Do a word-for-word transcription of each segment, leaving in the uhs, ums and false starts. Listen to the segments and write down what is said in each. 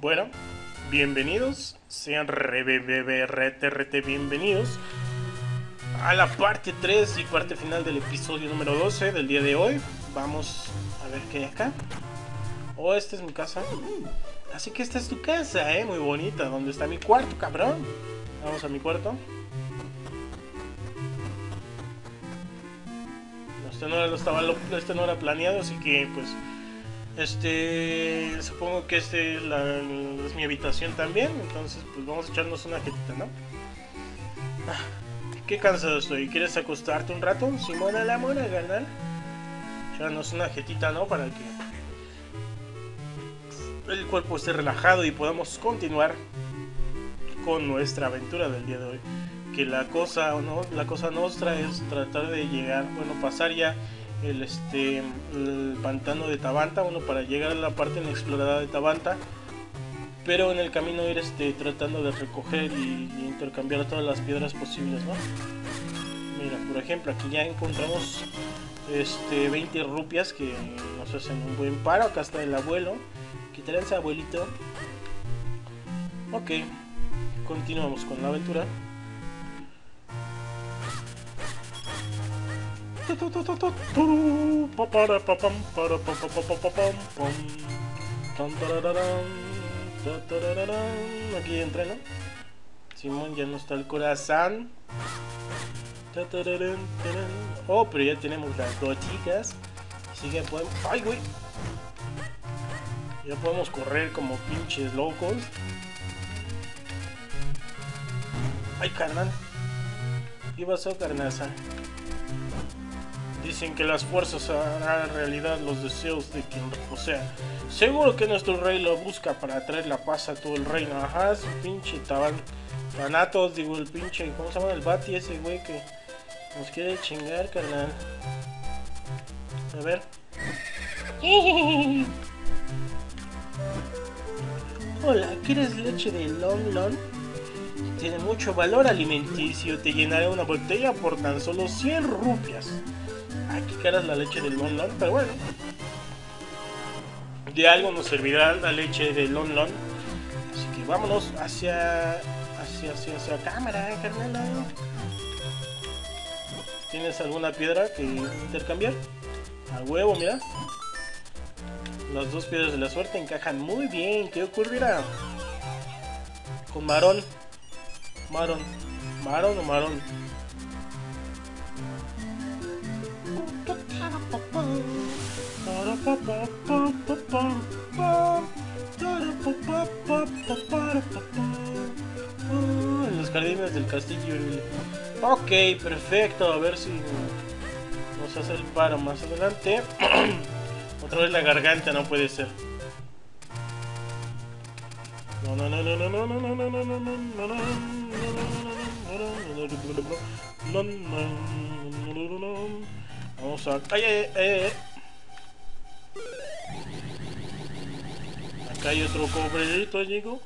Bueno, bienvenidos, sean re, re, re, re, re, bienvenidos a la parte tres y parte final del episodio número doce del día de hoy. Vamos a ver qué hay acá. Oh, esta es mi casa. Así que esta es tu casa, eh, muy bonita. ¿Dónde está mi cuarto, cabrón? Vamos a mi cuarto. Este no, estaba, este no era planeado, así que pues Este, supongo que este es, la, es mi habitación también, entonces pues vamos a echarnos una jetita, ¿no? Ah, qué cansado estoy. ¿Quieres acostarte un rato? Simona la mona, carnal. Echarnos una jetita, ¿no? Para que el cuerpo esté relajado y podamos continuar con nuestra aventura del día de hoy. Que la cosa, ¿no? La cosa nuestra es tratar de llegar, bueno, pasar ya el este el pantano de Tabanta, bueno, para llegar a la parte inexplorada de Tabanta, pero en el camino ir este tratando de recoger y, y intercambiar todas las piedras posibles, ¿no? Mira, por ejemplo, aquí ya encontramos este veinte rupias que nos hacen un buen paro. Acá está el abuelo. Quitaré ese abuelito. Ok, continuamos con la aventura. Aquí entra, ¿no? Simón, ya no está el corazón. Oh, pero ya tenemos las dos chicas. Así que podemos... ¡Ay, güey! Ya podemos correr como pinches locos. ¡Ay, carnal! ¿Qué pasó, carnaza? Dicen que las fuerzas harán realidad los deseos de quien posea. Seguro que nuestro rey lo busca para traer la paz a todo el reino. Ajá, su pinche taban, Thanatos, digo, el pinche, ¿cómo se llama? El Bati ese güey que nos quiere chingar, carnal. A ver. Hola, ¿quieres leche de Long Long? Tiene mucho valor alimenticio. Te llenaré una botella por tan solo cien rupias. Aquí caras la leche del Lon Lon, pero bueno, de algo nos servirá la leche del Lon Lon. Así que vámonos hacia hacia hacia, hacia cámara, carnal. ¿Tienes alguna piedra que intercambiar? A huevo, mira. Las dos piedras de la suerte encajan muy bien. ¿Qué ocurrirá? Con Marón. Marón. Marón o Marón. En los jardines del castillo. Ok, perfecto. A ver si nos hace el paro más adelante. Otra vez la garganta, no puede ser. No, no, no, no, no, no, no, no, no, no, no, no, no, no, no. Vamos a... ¡Ay, ay, ay! Acá hay otro cobrerito, amigo.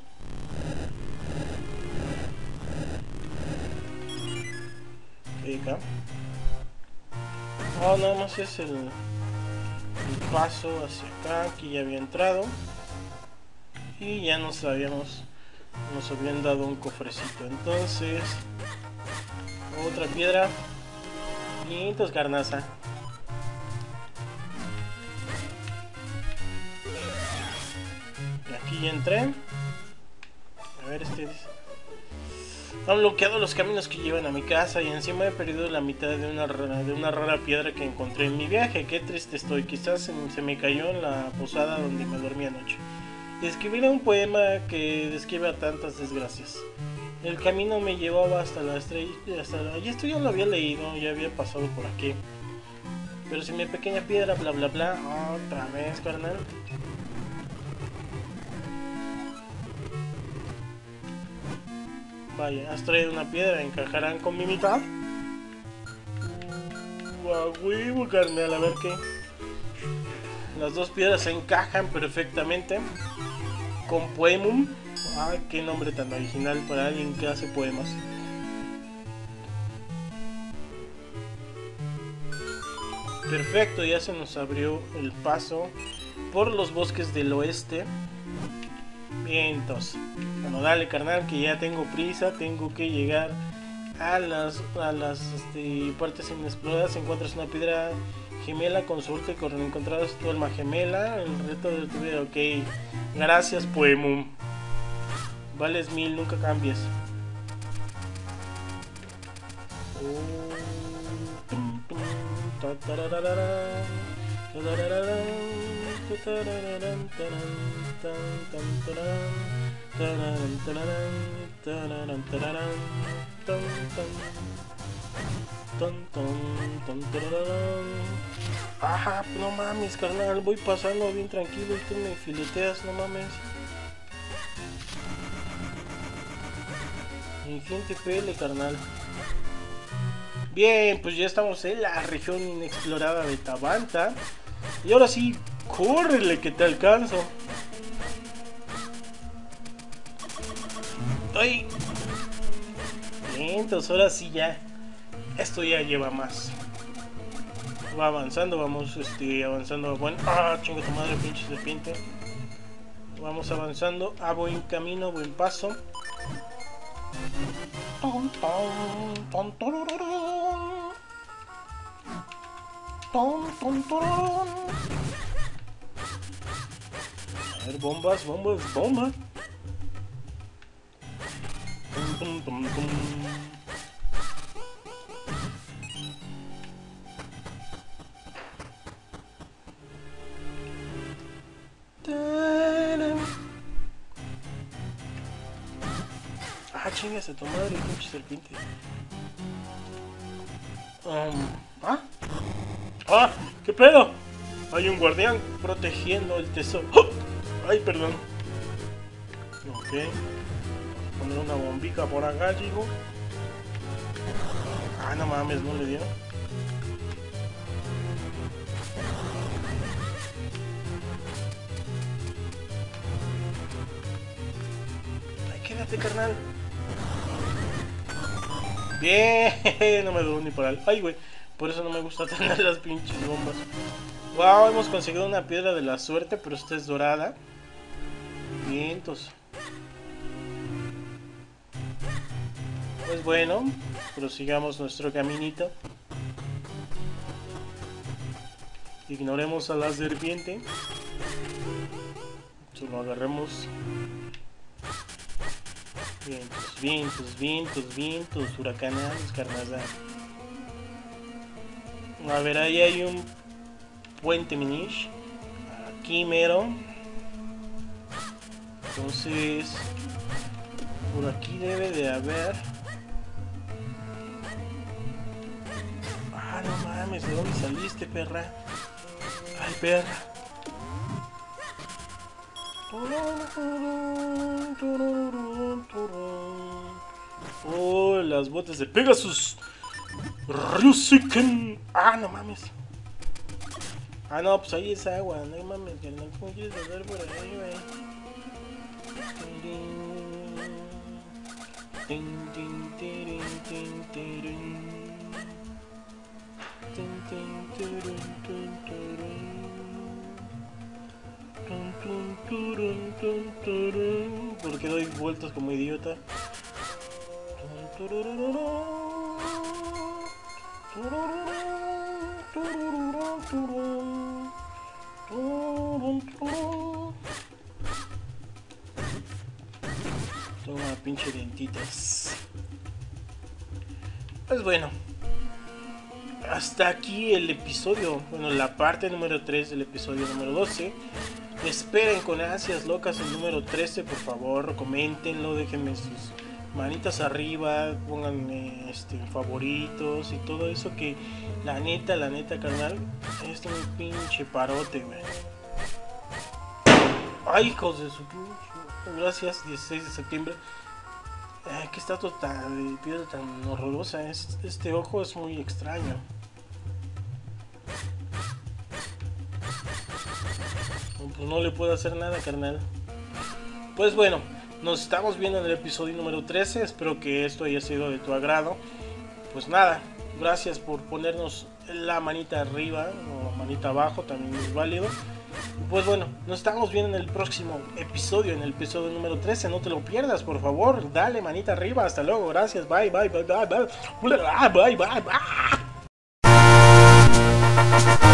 ¿Qué hay acá? Oh, nada más es el, el paso hacia acá. Aquí ya había entrado. Y ya nos habíamos... Nos habían dado un cofrecito. Entonces... Otra piedra. quinientos, carnaza. Aquí ya entré. A ver, este dice. Han bloqueado los caminos que llevan a mi casa y encima he perdido la mitad de una, de una rara piedra que encontré en mi viaje. Qué triste estoy. Quizás se, se me cayó en la posada donde me dormí anoche. Escribiré un poema que describa tantas desgracias. El camino me llevaba hasta la estrella. Hasta la... Y esto ya lo había leído, ya había pasado por aquí. Pero si mi pequeña piedra, bla bla bla. Otra vez, carnal. Vaya, has traído una piedra, ¿encajarán con mi mitad? ¡Guau, huevo, carnal! A ver qué. Las dos piedras se encajan perfectamente. Con Poemum. Ah, qué nombre tan original para alguien que hace poemas. Perfecto, ya se nos abrió el paso por los bosques del oeste. Vientos. Bueno, dale, carnal, que ya tengo prisa. Tengo que llegar a las, a las este, partes inexploradas. Encuentras una piedra gemela, con suerte con encontradas tu alma gemela. El reto de tu vida, ok. Gracias, Poemum. Vales mil, nunca cambies. Ajá, no mames, carnal, voy pasando bien tranquilo y tú me fileteas, no mames. Mi gente pele, carnal. Bien, pues ya estamos en la región inexplorada de Tabanta. Y ahora sí, córrele que te alcanzo. ¡Ay! Bien, entonces ahora sí ya. Esto ya lleva más. Va avanzando, vamos este, avanzando. Bueno, ¡ah! Chinga tu madre, pinche serpiente. Vamos avanzando a buen camino, buen paso. Ton, ton, ton, tororón. Ton, ton, tororón. A ver, bombas, bombas, bombas. Tum, tum, tum, tum. Ah, chingas a tu madre, pinche serpiente. Um, ¿Ah? ¡Ah! ¿Qué pedo? Hay un guardián protegiendo el tesoro. ¡Oh! Ay, perdón. Ok. Poner una bombita por acá, chico. Ah, no mames, no le dio. Ay, quédate, carnal. Bien, no me duró ni por al. Ay, güey, por eso no me gusta tener las pinches bombas. Wow, hemos conseguido una piedra de la suerte, pero esta es dorada. Vientos. Pues bueno, prosigamos nuestro caminito. Ignoremos a la serpiente. Solo agarremos. Vientos, vientos, vientos, vientos, huracanados, carnazal. A ver, ahí hay un puente minish. Aquí mero. Entonces, por aquí debe de haber. Ah, no mames, ¿de dónde saliste, perra? Ay, perra. Oh, las botas de Pegasus. Ryusiken. Ah, no mames. Ah, no, pues ahí es agua. No mames, carnal. ¿Cómo quieres andar por ahí, güey? Porque doy vueltas como idiota. Toma, pinche dentitas. Pues bueno, hasta aquí el episodio, bueno, la parte número tres del episodio número doce. Esperen con ansias locas el número trece, por favor, coméntenlo, déjenme sus manitas arriba, pónganme este, favoritos y todo eso, que la neta, la neta, carnal, es un pinche parote, güey. Ay, hijos de su pinche. Gracias, dieciséis de septiembre. Ay, qué estatua tan, de piedra tan horrorosa. Es, este ojo es muy extraño. Pues no le puedo hacer nada, carnal. Pues bueno, nos estamos viendo en el episodio número trece. Espero que esto haya sido de tu agrado. Pues nada, gracias por ponernos la manita arriba o manita abajo, también es válido. pues bueno, nos estamos viendo en el próximo episodio, en el episodio número trece. No te lo pierdas, por favor. Dale manita arriba. Hasta luego. Gracias. Bye, bye, bye, bye, bye. Bye, bye, bye.